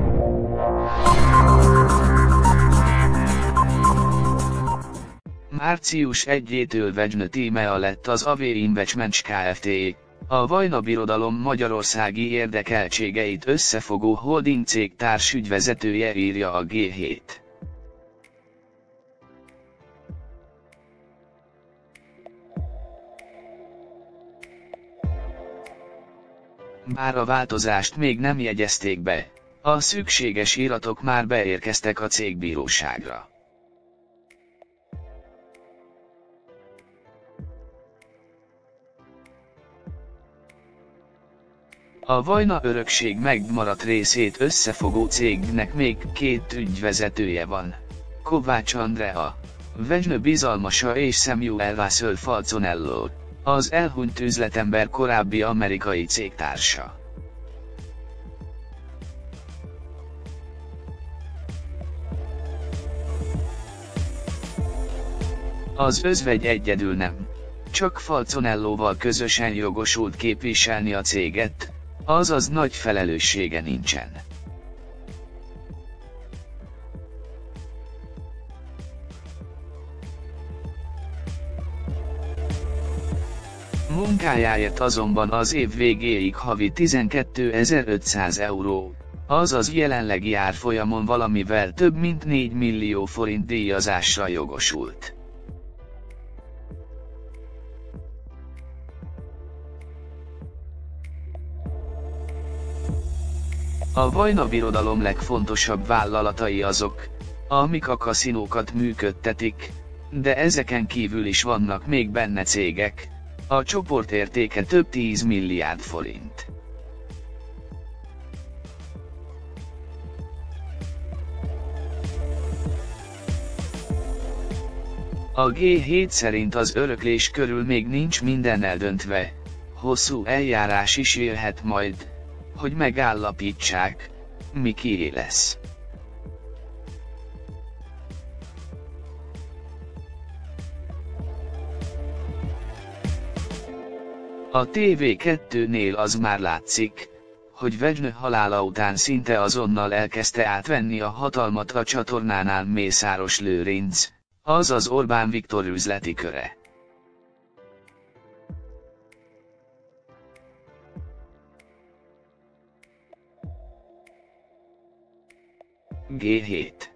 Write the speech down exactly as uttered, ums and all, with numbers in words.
Március elsejétől Vegyne Tímea lett az á vé Investments Kft. A Vajna Birodalom magyarországi érdekeltségeit összefogó holding cég társügyvezetője, írja a gé hét. Bár a változást még nem jegyezték be, a szükséges iratok már beérkeztek a cégbíróságra. A Vajna örökség megmaradt részét összefogó cégnek még két ügyvezetője van: Kovács Andrea, Vegyne bizalmasa, és Samuel Russell Falconello, az elhunyt üzletember korábbi amerikai cégtársa. Az özvegy egyedül nem, csak Falconellóval közösen jogosult képviselni a céget, azaz nagy felelőssége nincsen. Munkájáért azonban az év végéig havi tizenkétezer-ötszáz euró, azaz jelenlegi árfolyamon valamivel több mint négy millió forint díjazásra jogosult. A Vajna Birodalom legfontosabb vállalatai azok, amik a kaszinókat működtetik, de ezeken kívül is vannak még benne cégek. A csoport értéke több tíz milliárd forint. A gé hét szerint az öröklés körül még nincs minden eldöntve, hosszú eljárás is jöhet majd, hogy megállapítsák, mi kié lesz. A té vé kettőnél az már látszik, hogy Vegyne halála után szinte azonnal elkezdte átvenni a hatalmat a csatornánál Mészáros Lőrinc, azaz Orbán Viktor üzleti köre. gé hét